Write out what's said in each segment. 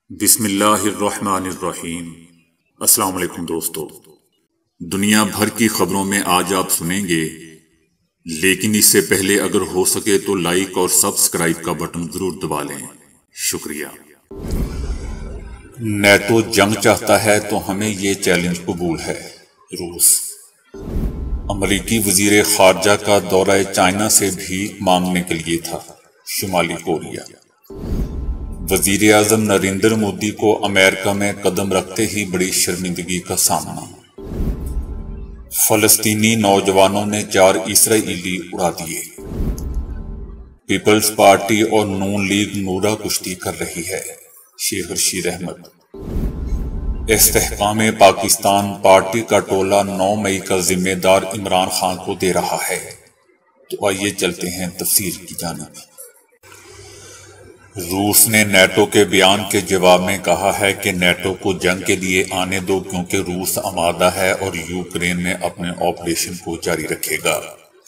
بسم اللہ الرحمن الرحیم۔ السلام علیکم دوستو، دنیا بھر کی خبروں میں آج آپ سنیں گے، لیکن اس سے پہلے اگر ہو سکے تو لائک اور سبسکرائب کا بٹن ضرور دبا لیں۔ شکریہ۔ نیٹو جنگ چاہتا ہے تو ہمیں یہ چیلنج قبول ہے۔ روس۔ امریکی وزیر خارجہ کا دورہ چائنا سے بھیک مانگنے کے لیے تھا۔ شمالی کوریا۔ وزیر اعظم نریندر مودی کو امریکہ میں قدم رکھتے ہی بڑی شرمندگی کا سامنا۔ فلسطینی نوجوانوں نے 4 اسرائیلی اڑا دیے۔ پیپلز پارٹی اور نون لیگ نورا کشتی کر رہی ہے۔ شیخ رشید احمد۔ استحکام پاکستان پارٹی کا ٹولہ 9 مئی کا ذمہ دار عمران خان کو دے رہا ہے۔ تو آئیے چلتے ہیں تفصیل کی جانب۔ روس نے نیٹو کے بیان کے جواب میں کہا ہے کہ نیٹو کو جنگ کے لیے آنے دو کیونکہ روس آمادہ ہے اور یوکرین میں اپنے آپریشن کو جاری رکھے گا۔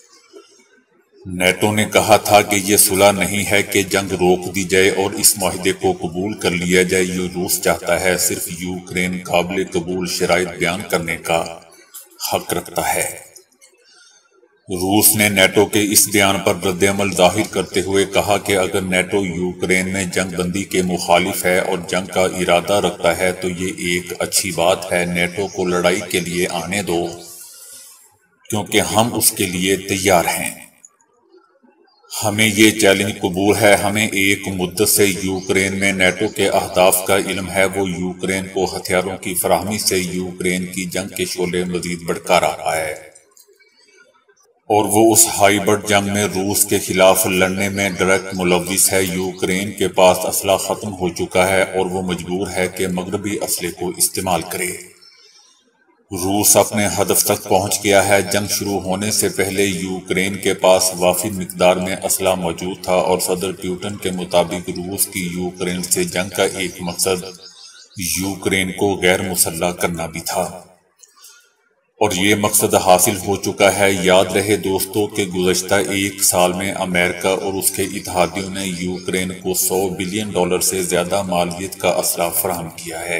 نیٹو نے کہا تھا کہ یہ صلح نہیں ہے کہ جنگ روک دی جائے اور اس معاہدے کو قبول کر لیا جائے۔ یہ روس چاہتا ہے صرف یوکرین قابل قبول شرائط بیان کرنے کا حق رکھتا ہے۔ روس نے نیٹو کے اس بیان پر رد عمل ظاہر کرتے ہوئے کہا کہ اگر نیٹو یوکرین میں جنگ بندی کے مخالف ہے اور جنگ کا ارادہ رکھتا ہے تو یہ ایک اچھی بات ہے۔ نیٹو کو لڑائی کے لیے آنے دو کیونکہ ہم اس کے لیے تیار ہیں۔ ہمیں یہ چیلنج قبول ہے۔ ہمیں ایک مدت سے یوکرین میں نیٹو کے اہداف کا علم ہے۔ وہ یوکرین کو ہتھیاروں کی فراہمی سے یوکرین کی جنگ کے شعلے مزید بھڑکا رہا ہے، اور وہ اس ہائبرڈ جنگ میں روس کے خلاف لڑنے میں ڈائریکٹ ملوث ہے۔ یوکرین کے پاس اسلحہ ختم ہو چکا ہے اور وہ مجبور ہے کہ مغربی اسلحے کو استعمال کرے۔ روس اپنے ہدف تک پہنچ گیا ہے۔ جنگ شروع ہونے سے پہلے یوکرین کے پاس وافر مقدار میں اسلحہ موجود تھا اور صدر پیوٹن کے مطابق روس کی یوکرین سے جنگ کا ایک مقصد یوکرین کو غیر مسلح کرنا بھی تھا، اور یہ مقصد حاصل ہو چکا ہے۔ یاد رہے دوستو کہ گزشتہ 1 سال میں امریکہ اور اس کے اتحادیوں نے یوکرین کو $100 بلین سے زیادہ مالیت کا اسلحہ فراہم کیا ہے،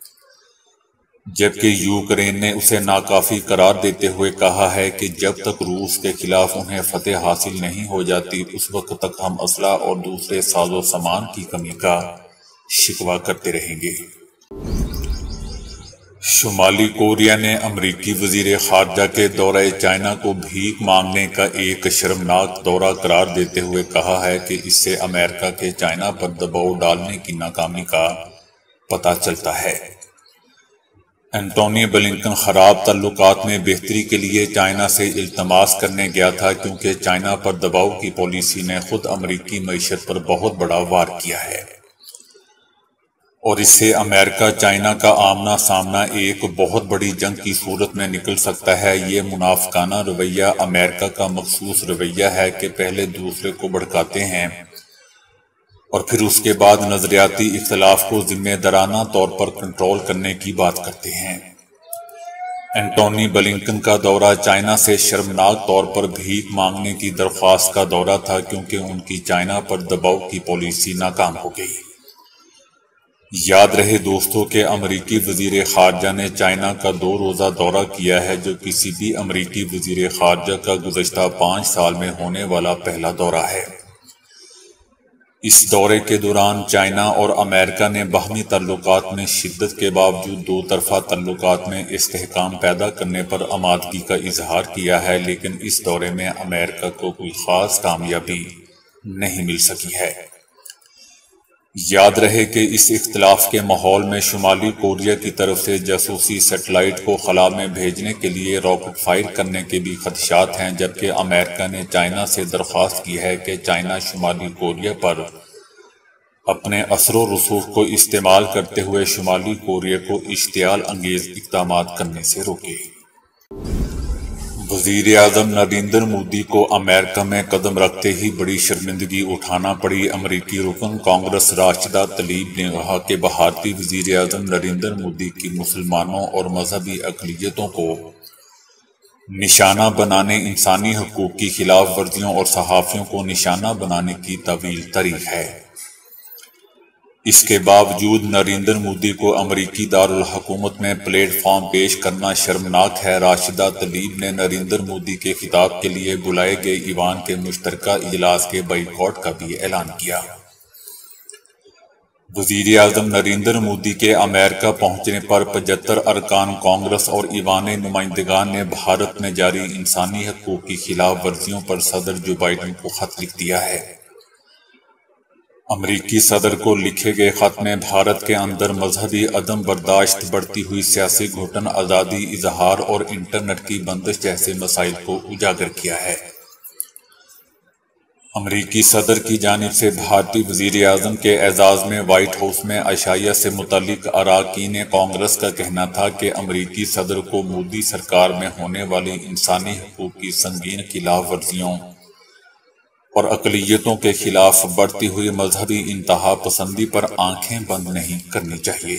جبکہ یوکرین نے اسے ناکافی قرار دیتے ہوئے کہا ہے کہ جب تک روس کے خلاف انہیں فتح حاصل نہیں ہو جاتی اس وقت تک ہم اسلحہ اور دوسرے ساز و سامان کی کمی کا شکوہ کرتے رہیں گے۔ شمالی کوریا نے امریکی وزیر خارجہ کے دورہ چائنا کو بھیک مانگنے کا ایک شرمناک دورہ قرار دیتے ہوئے کہا ہے کہ اس سے امریکہ کے چائنا پر دباؤ ڈالنے کی ناکامی کا پتہ چلتا ہے۔ اینٹونی بلنکن خراب تعلقات میں بہتری کے لیے چائنا سے التماس کرنے گیا تھا کیونکہ چائنا پر دباؤ کی پالیسی نے خود امریکی معیشت پر بہت بڑا وار کیا ہے، اور اس سے امریکہ چائنا کا آمنا سامنا ایک بہت بڑی جنگ کی صورت میں نکل سکتا ہے۔ یہ منافقانہ رویہ امریکہ کا مخصوص رویہ ہے کہ پہلے دوسرے کو بھڑکاتے ہیں اور پھر اس کے بعد نظریاتی اختلاف کو ذمہ دارانہ طور پر کنٹرول کرنے کی بات کرتے ہیں۔ اینٹونی بلنکن کا دورہ چائنا سے شرمناک طور پر بھیک مانگنے کی درخواست کا دورہ تھا کیونکہ ان کی چائنا پر دباؤ کی پالیسی ناکام ہو گئی۔ یاد رہے دوستو کہ امریکی وزیر خارجہ نے چائنا کا 2 روزہ دورہ کیا ہے، جو کسی بھی امریکی وزیر خارجہ کا گزشتہ 5 سال میں ہونے والا پہلا دورہ ہے۔ اس دورے کے دوران چائنا اور امریکہ نے باہمی تعلقات میں شدت کے باوجود 2 طرفہ تعلقات میں استحکام پیدا کرنے پر آمادگی کا اظہار کیا ہے، لیکن اس دورے میں امریکہ کو کوئی خاص کامیابی نہیں مل سکی ہے۔ یاد رہے کہ اس اختلاف کے ماحول میں شمالی کوریا کی طرف سے جاسوسی سیٹلائٹ کو خلا میں بھیجنے کے لیے راکٹ فائر کرنے کے بھی خدشات ہیں، جبکہ امریکہ نے چائنا سے درخواست کی ہے کہ چائنا شمالی کوریا پر اپنے اثر و رسوخ کو استعمال کرتے ہوئے شمالی کوریا کو اشتعال انگیز اقدامات کرنے سے روکے۔ وزیر اعظم نریندر مودی کو امریکہ میں قدم رکھتے ہی بڑی شرمندگی اٹھانا پڑی۔ امریکی رکن کانگریس راشدہ تلیب نے کہا کہ بھارتی وزیر اعظم نریندر مودی کی مسلمانوں اور مذہبی اقلیتوں کو نشانہ بنانے، انسانی حقوق کی خلاف ورزیوں اور صحافیوں کو نشانہ بنانے کی طویل تاریخ ہے۔ اس کے باوجود نریندر مودی کو امریکی دارالحکومت میں پلیٹ فارم پیش کرنا شرمناک ہے۔ راشدہ تلیب نے نریندر مودی کے خطاب کے لیے بلائے گئے ایوان کے مشترکہ اجلاس کے بائیکاٹ کا بھی اعلان کیا۔ وزیر اعظم نریندر مودی کے امریکہ پہنچنے پر 75 ارکان کانگریس اور ایوان نمائندگان نے بھارت میں جاری انسانی حقوق کی خلاف ورزیوں پر صدر جو بائیڈن کو خط لکھ دیا ہے۔ امریکی صدر کو لکھے گئے خط میں بھارت کے اندر مذہبی عدم برداشت، بڑھتی ہوئی سیاسی گھٹن، آزادی اظہار اور انٹرنیٹ کی بندش جیسے مسائل کو اجاگر کیا ہے۔ امریکی صدر کی جانب سے بھارتی وزیر اعظم کے اعزاز میں وائٹ ہاؤس میں عشائیہ سے متعلق اراکین کانگریس کا کہنا تھا کہ امریکی صدر کو مودی سرکار میں ہونے والی انسانی حقوق کی سنگین خلاف ورزیوں اور اقلیتوں کے خلاف بڑھتی ہوئی مذہبی انتہا پسندی پر آنکھیں بند نہیں کرنی چاہیے۔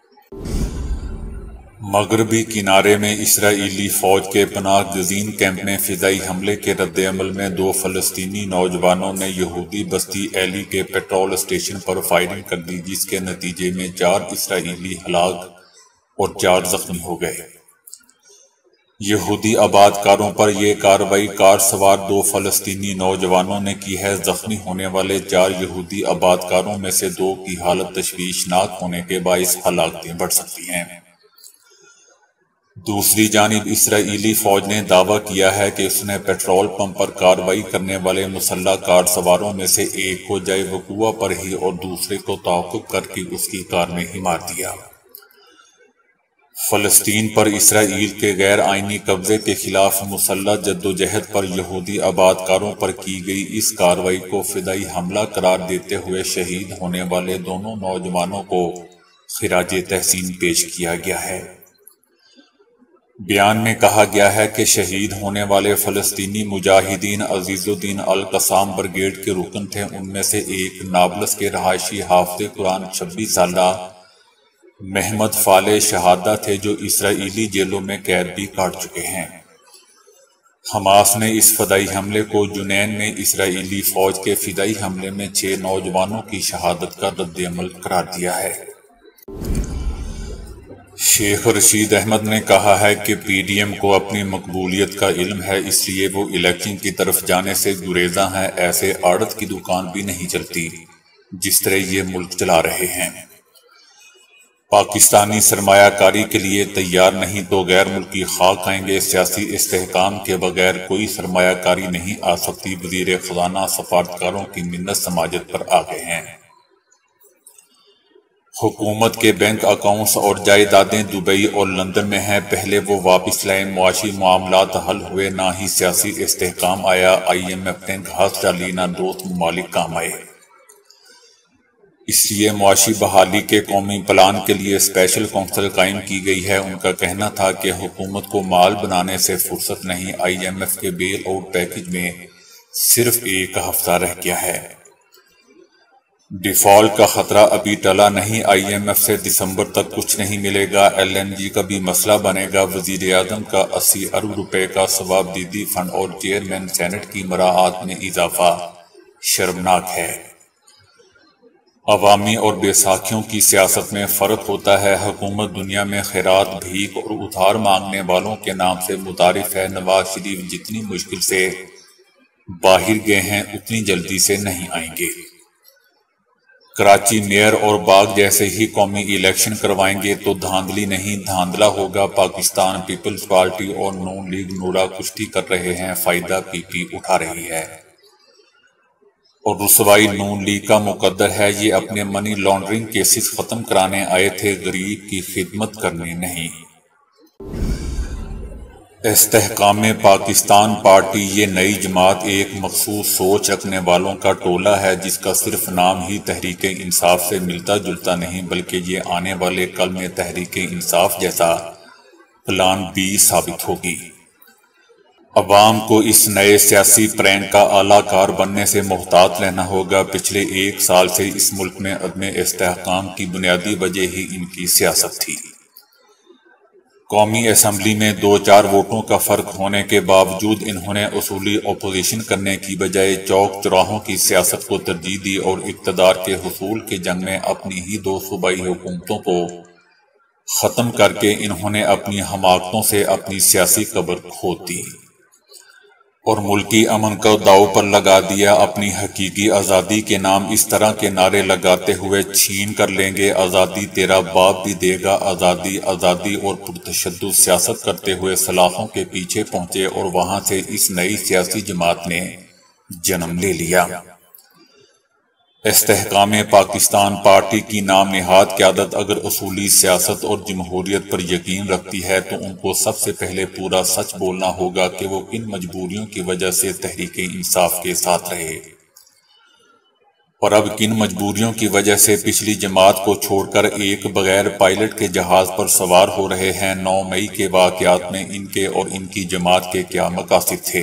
مغربی کنارے میں اسرائیلی فوج کے پناہ گزین کیمپ میں فضائی حملے کے رد عمل میں 2 فلسطینی نوجوانوں نے یہودی بستی ایلی کے پیٹرول اسٹیشن پر فائرنگ کر دی، جس کے نتیجے میں 4 اسرائیلی ہلاک اور 4 زخمی ہو گئے۔ یہودی آباد کاروں پر یہ کارروائی کار سوار 2 فلسطینی نوجوانوں نے کی ہے۔ زخمی ہونے والے 4 یہودی آباد کاروں میں سے 2 کی حالت تشویشناک ہونے کے باعث ہلاکتیں بڑھ سکتی ہیں۔ دوسری جانب اسرائیلی فوج نے دعویٰ کیا ہے کہ اس نے پیٹرول پمپ پر کارروائی کرنے والے مسلح کار سواروں میں سے ایک کو جائے وقوع پر ہی اور دوسرے کو تعاقب کر کے اس کی کار میں ہی مار دیا۔ فلسطین پر اسرائیل کے غیر آئینی قبضے کے خلاف مسلح جدوجہد پر یہودی آباد کاروں پر کی گئی اس کارروائی کو فدائی حملہ قرار دیتے ہوئے شہید ہونے والے دونوں نوجوانوں کو خراج تحسین پیش کیا گیا ہے۔ بیان میں کہا گیا ہے کہ شہید ہونے والے فلسطینی مجاہدین عزیز الدین القسام بریگیڈ کے رکن تھے۔ ان میں سے ایک نابلس کے رہائشی حافظ قرآن 26 سالہ محمد فالح شہادہ تھے، جو اسرائیلی جیلوں میں قید بھی کاٹ چکے ہیں۔ حماس نے اس فدائی حملے کو جنین میں اسرائیلی فوج کے فدائی حملے میں 6 نوجوانوں کی شہادت کا رد عمل قرار دیا ہے۔ شیخ رشید احمد نے کہا ہے کہ پی ڈی ایم کو اپنی مقبولیت کا علم ہے، اس لیے وہ الیکشن کی طرف جانے سے گریزاں ہیں۔ ایسے آڑت کی دکان بھی نہیں چلتی جس طرح یہ ملک چلا رہے ہیں۔ پاکستانی سرمایہ کاری کے لیے تیار نہیں تو غیر ملکی خاک آئیں گے۔ سیاسی استحکام کے بغیر کوئی سرمایہ کاری نہیں آ سکتی۔ وزیر خزانہ سفارتکاروں کی منت سماجت پر آ گئے ہیں۔ حکومت کے بینک اکاؤنٹس اور جائیدادیں دبئی اور لندن میں ہیں، پہلے وہ واپس لائیں۔ معاشی معاملات حل ہوئے، نہ ہی سیاسی استحکام آیا۔ آئی ایم ایف نے گھاس ڈالی، نہ دوست ممالک کام آئے۔ اس لیے معاشی بحالی کے قومی پلان کے لیے اسپیشل کونسل قائم کی گئی ہے۔ ان کا کہنا تھا کہ حکومت کو مال بنانے سے فرصت نہیں۔ آئی ایم ایف کے بیل آؤٹ پیکج میں صرف 1 ہفتہ رہ گیا ہے۔ ڈیفالٹ کا خطرہ ابھی ٹلا نہیں۔ آئی ایم ایف سے دسمبر تک کچھ نہیں ملے گا۔ ایل این جی کا بھی مسئلہ بنے گا۔ وزیر اعظم کا 80 ارب روپے کا ثواب دیدی فنڈ اور چیئرمین سینٹ کی مراعات میں اضافہ شرمناک ہے۔ عوامی اور بیساکھیوں کی سیاست میں فرق ہوتا ہے۔ حکومت دنیا میں خیرات، بھیک اور ادھار مانگنے والوں کے نام سے متعارف ہے۔ نواز شریف جتنی مشکل سے باہر گئے ہیں اتنی جلدی سے نہیں آئیں گے۔ کراچی میئر اور باغ جیسے ہی قومی الیکشن کروائیں گے تو دھاندلی نہیں دھاندلا ہوگا۔ پاکستان پیپلز پارٹی اور نون لیگ نورا کشتی کر رہے ہیں، فائدہ پی پی اٹھا رہی ہے اور رسوائی نون لیگ کا مقدر ہے۔ یہ اپنے منی لانڈرنگ کیسز ختم کرانے آئے تھے، غریب کی خدمت کرنے نہیں۔ استحکام پاکستان پارٹی یہ نئی جماعت ایک مخصوص سوچ رکھنے والوں کا ٹولہ ہے، جس کا صرف نام ہی تحریک انصاف سے ملتا جلتا نہیں، بلکہ یہ آنے والے کل میں تحریک انصاف جیسا پلان بی ثابت ہوگی۔ عوام کو اس نئے سیاسی پرینک کا اعلی کار بننے سے محتاط رہنا ہوگا۔ پچھلے 1 سال سے اس ملک میں عدم استحکام کی بنیادی وجہ ہی ان کی سیاست تھی۔ قومی اسمبلی میں 2-4 ووٹوں کا فرق ہونے کے باوجود انہوں نے اصولی اپوزیشن کرنے کی بجائے چوک چوراہوں کی سیاست کو ترجیح دی اور اقتدار کے حصول کے جنگ میں اپنی ہی 2 صوبائی حکومتوں کو ختم کر کے انہوں نے اپنی حماقتوں سے اپنی سیاسی قبر کھود دی اور ملکی امن کو داؤ پر لگا دیا۔ اپنی حقیقی آزادی کے نام اس طرح کے نعرے لگاتے ہوئے چھین کر لیں گے آزادی تیرا باپ بھی دے گا آزادی آزادی اور پرتشدد سیاست کرتے ہوئے سلاخوں کے پیچھے پہنچے اور وہاں سے اس نئی سیاسی جماعت نے جنم لے لیا۔ استحکام پاکستان پارٹی کی نام نہاد قیادت اگر اصولی سیاست اور جمہوریت پر یقین رکھتی ہے تو ان کو سب سے پہلے پورا سچ بولنا ہوگا کہ وہ کن مجبوریوں کی وجہ سے تحریک انصاف کے ساتھ رہے اور اب کن مجبوریوں کی وجہ سے پچھلی جماعت کو چھوڑ کر ایک بغیر پائلٹ کے جہاز پر سوار ہو رہے ہیں۔ 9 مئی کے واقعات میں ان کے اور ان کی جماعت کے کیا مقاصد تھے؟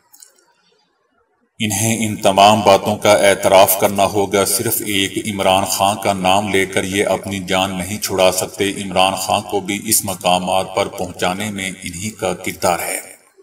انہیں ان تمام باتوں کا اعتراف کرنا ہوگا۔ صرف ایک عمران خان کا نام لے کر یہ اپنی جان نہیں چھڑا سکتے۔ عمران خان کو بھی اس مقامات پر پہنچانے میں انہی کا کردار ہے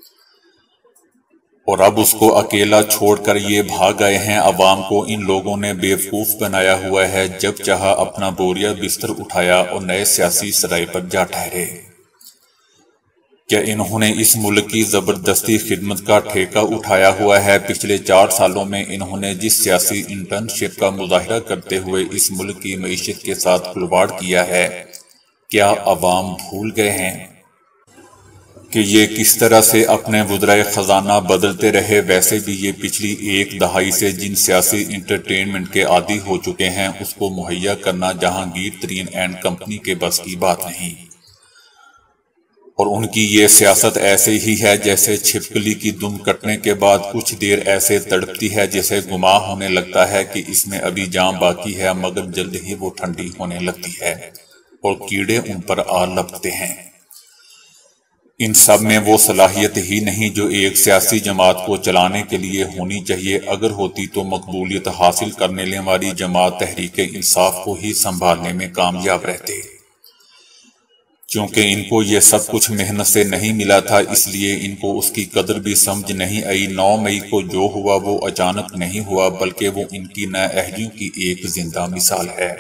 اور اب اس کو اکیلا چھوڑ کر یہ بھاگ گئے ہیں۔ عوام کو ان لوگوں نے بیوقوف بنایا ہوا ہے۔ جب چاہا اپنا بوریا بستر اٹھایا اور نئے سیاسی سرائے پر جا ٹھہرے۔ کیا انہوں نے اس ملک کی زبردستی خدمت کا ٹھیکہ اٹھایا ہوا ہے؟ پچھلے 4 سالوں میں انہوں نے جس سیاسی انٹرنشپ کا مظاہرہ کرتے ہوئے اس ملک کی معیشت کے ساتھ کھلواڑ کیا ہے، کیا عوام بھول گئے ہیں کہ یہ کس طرح سے اپنے وزرائے خزانہ بدلتے رہے؟ ویسے بھی یہ پچھلی 1 دہائی سے جن سیاسی انٹرٹینمنٹ کے عادی ہو چکے ہیں اس کو مہیا کرنا جہانگیر ترین اینڈ کمپنی کے بس کی بات نہیں، اور ان کی یہ سیاست ایسے ہی ہے جیسے چھپکلی کی دم کٹنے کے بعد کچھ دیر ایسے تڑپتی ہے جسے گمان ہونے لگتا ہے کہ اس میں ابھی جان باقی ہے، مگر جلد ہی وہ ٹھنڈی ہونے لگتی ہے اور کیڑے ان پر آ لپکتے ہیں۔ ان سب میں وہ صلاحیت ہی نہیں جو ایک سیاسی جماعت کو چلانے کے لیے ہونی چاہیے۔ اگر ہوتی تو مقبولیت حاصل کرنے والی جماعت تحریک انصاف کو ہی سنبھالنے میں کامیاب رہتے۔ چونکہ ان کو یہ سب کچھ محنت سے نہیں ملا تھا، اس لیے ان کو اس کی قدر بھی سمجھ نہیں آئی۔ 9 مئی کو جو ہوا وہ اچانک نہیں ہوا، بلکہ وہ ان کی نااہلیوں کی ایک زندہ مثال ہے۔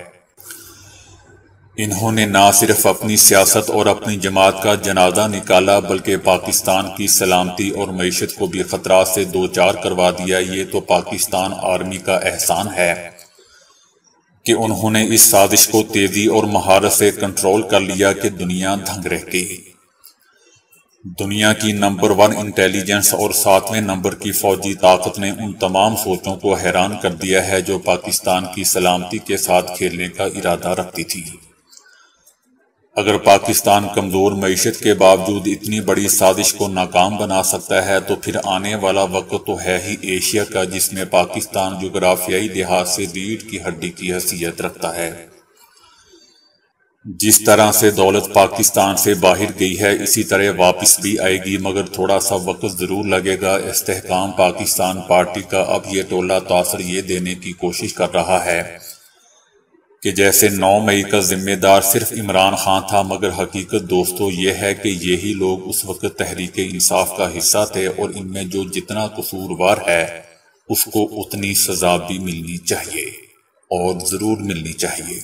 انہوں نے نہ صرف اپنی سیاست اور اپنی جماعت کا جنازہ نکالا بلکہ پاکستان کی سلامتی اور معیشت کو بھی خطرات سے دوچار کروا دیا۔ یہ تو پاکستان آرمی کا احسان ہے کہ انہوں نے اس سازش کو تیزی اور مہارت سے کنٹرول کر لیا کہ دنیا دھنگ رہ گئی۔ دنیا کی نمبر 1 انٹیلیجنس اور 7ویں نمبر کی فوجی طاقت نے ان تمام سوچوں کو حیران کر دیا ہے جو پاکستان کی سلامتی کے ساتھ کھیلنے کا ارادہ رکھتی تھی۔ اگر پاکستان کمزور معیشت کے باوجود اتنی بڑی سازش کو ناکام بنا سکتا ہے تو پھر آنے والا وقت تو ہے ہی ایشیا کا، جس میں پاکستان جغرافیائی لحاظ سے ریڑھ کی ہڈی کی حیثیت رکھتا ہے۔ جس طرح سے دولت پاکستان سے باہر گئی ہے اسی طرح واپس بھی آئے گی، مگر تھوڑا سا وقت ضرور لگے گا۔ استحکام پاکستان پارٹی کا اب یہ ٹولہ تاثر یہ دینے کی کوشش کر رہا ہے کہ جیسے 9 مئی کا ذمہ دار صرف عمران خان تھا، مگر حقیقت دوستو یہ ہے کہ یہی لوگ اس وقت تحریک انصاف کا حصہ تھے، اور ان میں جو جتنا قصوروار ہے اس کو اتنی سزا بھی ملنی چاہیے اور ضرور ملنی چاہیے۔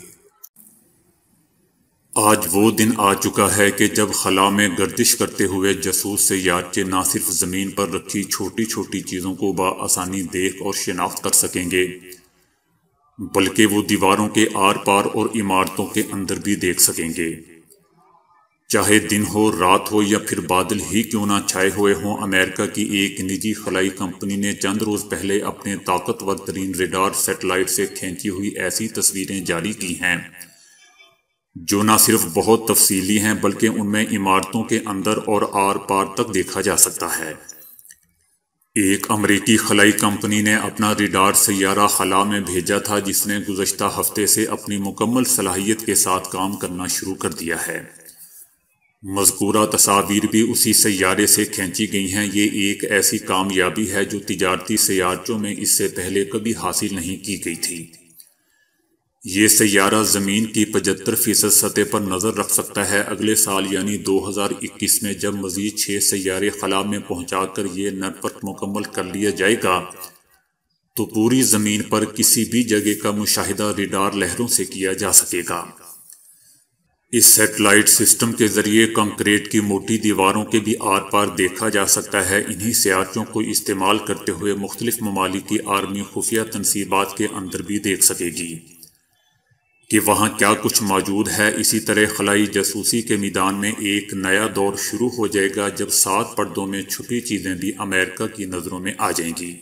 آج وہ دن آ چکا ہے کہ جب خلا میں گردش کرتے ہوئے جاسوس سیارچے نہ صرف زمین پر رکھی چھوٹی چھوٹی چیزوں کو بآسانی دیکھ اور شناخت کر سکیں گے، بلکہ وہ دیواروں کے آر پار اور عمارتوں کے اندر بھی دیکھ سکیں گے۔ چاہے دن ہو، رات ہو یا پھر بادل ہی کیوں نہ چھائے ہوئے ہوں، امریکہ کی ایک نجی خلائی کمپنی نے چند روز پہلے اپنے طاقتور ترین ریڈار سیٹلائٹ سے کھینچی ہوئی ایسی تصویریں جاری کی ہیں جو نہ صرف بہت تفصیلی ہیں بلکہ ان میں عمارتوں کے اندر اور آر پار تک دیکھا جا سکتا ہے۔ ایک امریکی خلائی کمپنی نے اپنا ریڈار سیارہ خلا میں بھیجا تھا جس نے گزشتہ ہفتے سے اپنی مکمل صلاحیت کے ساتھ کام کرنا شروع کر دیا ہے۔ مذکورہ تصاویر بھی اسی سیارے سے کھینچی گئی ہیں۔ یہ ایک ایسی کامیابی ہے جو تجارتی سیارچوں میں اس سے پہلے کبھی حاصل نہیں کی گئی تھی۔ یہ سیارہ زمین کی 75% سطح پر نظر رکھ سکتا ہے۔ اگلے سال یعنی 2021 میں جب مزید 6 سیارے خلا میں پہنچا کر یہ نیٹ ورک مکمل کر لیا جائے گا تو پوری زمین پر کسی بھی جگہ کا مشاہدہ ریڈار لہروں سے کیا جا سکے گا۔ اس سیٹلائٹ سسٹم کے ذریعے کنکریٹ کی موٹی دیواروں کے بھی آر پار دیکھا جا سکتا ہے۔ انہی سیارچوں کو استعمال کرتے ہوئے مختلف ممالک کی آرمی خفیہ تنصیبات کے اندر بھی دیکھ سکے گی کہ وہاں کیا کچھ موجود ہے۔ اسی طرح خلائی جاسوسی کے میدان میں ایک نیا دور شروع ہو جائے گا جب 7 پردوں میں چھپی چیزیں بھی امریکہ کی نظروں میں آ جائیں گی۔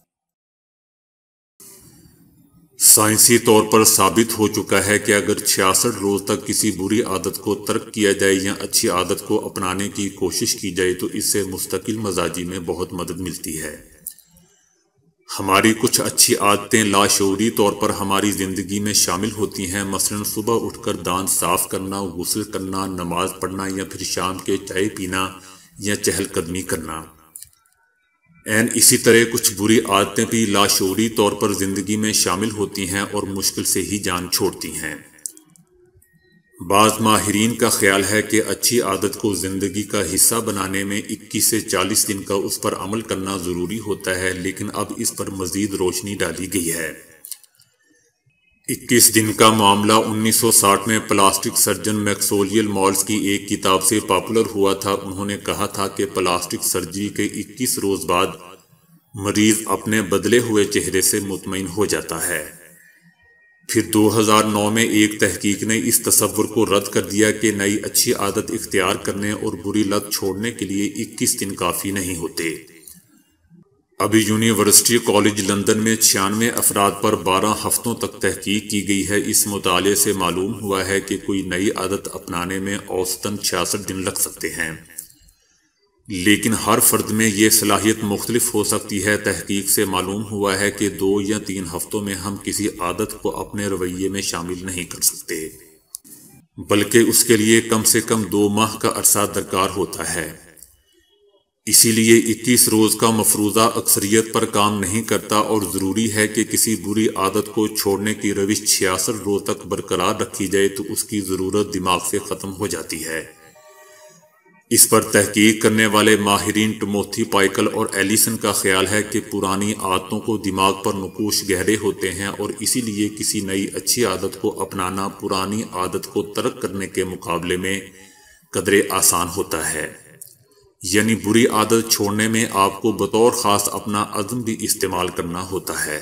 سائنسی طور پر ثابت ہو چکا ہے کہ اگر 66 روز تک کسی بری عادت کو ترک کیا جائے یا اچھی عادت کو اپنانے کی کوشش کی جائے تو اس سے مستقل مزاجی میں بہت مدد ملتی ہے۔ ہماری کچھ اچھی عادتیں لاشعوری طور پر ہماری زندگی میں شامل ہوتی ہیں، مثلا صبح اٹھ کر دانت صاف کرنا، غسل کرنا، نماز پڑھنا یا پھر شام کے چائے پینا یا چہل قدمی کرنا۔ اسی طرح کچھ بری عادتیں بھی لاشعوری طور پر زندگی میں شامل ہوتی ہیں اور مشکل سے ہی جان چھوڑتی ہیں۔ بعض ماہرین کا خیال ہے کہ اچھی عادت کو زندگی کا حصہ بنانے میں 21 سے 40 دن کا اس پر عمل کرنا ضروری ہوتا ہے، لیکن اب اس پر مزید روشنی ڈالی گئی ہے۔ 21 دن کا معاملہ 1960 میں پلاسٹک سرجن میکسویل مالز کی ایک کتاب سے پاپولر ہوا تھا۔ انہوں نے کہا تھا کہ پلاسٹک سرجری کے 21 روز بعد مریض اپنے بدلے ہوئے چہرے سے مطمئن ہو جاتا ہے۔ پھر 2009 میں ایک تحقیق نے اس تصور کو رد کر دیا کہ نئی اچھی عادت اختیار کرنے اور بری لت چھوڑنے کے لیے 21 دن کافی نہیں ہوتے۔ ابھی یونیورسٹی کالج لندن میں 96 افراد پر 12 ہفتوں تک تحقیق کی گئی ہے۔ اس مطالعے سے معلوم ہوا ہے کہ کوئی نئی عادت اپنانے میں اوسطاً 66 دن لگ سکتے ہیں، لیکن ہر فرد میں یہ صلاحیت مختلف ہو سکتی ہے۔ تحقیق سے معلوم ہوا ہے کہ 2 یا 3 ہفتوں میں ہم کسی عادت کو اپنے رویے میں شامل نہیں کر سکتے، بلکہ اس کے لیے کم سے کم 2 ماہ کا عرصہ درکار ہوتا ہے۔ اسی لیے 21 روز کا مفروضہ اکثریت پر کام نہیں کرتا اور ضروری ہے کہ کسی بری عادت کو چھوڑنے کی روش 66 روز تک برقرار رکھی جائے تو اس کی ضرورت دماغ سے ختم ہو جاتی ہے۔ اس پر تحقیق کرنے والے ماہرین ٹموتھی پائیکل اور ایلیسن کا خیال ہے کہ پرانی عادتوں کو دماغ پر نقوش گہرے ہوتے ہیں اور اسی لیے کسی نئی اچھی عادت کو اپنانا پرانی عادت کو ترک کرنے کے مقابلے میں قدرے آسان ہوتا ہے۔ یعنی بری عادت چھوڑنے میں آپ کو بطور خاص اپنا عزم بھی استعمال کرنا ہوتا ہے۔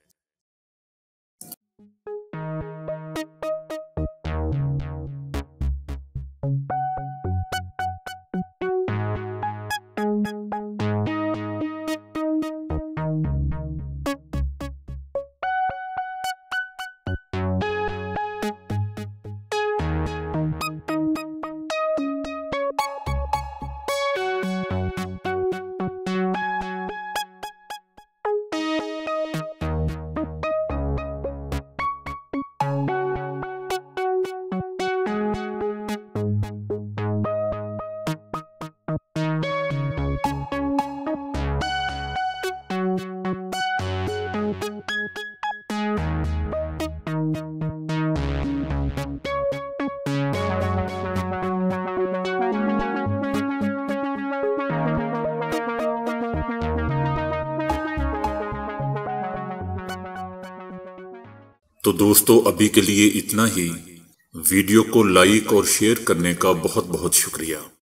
تو دوستو ابھی کے لیے اتنا ہی۔ ویڈیو کو لائک اور شیئر کرنے کا بہت بہت شکریہ۔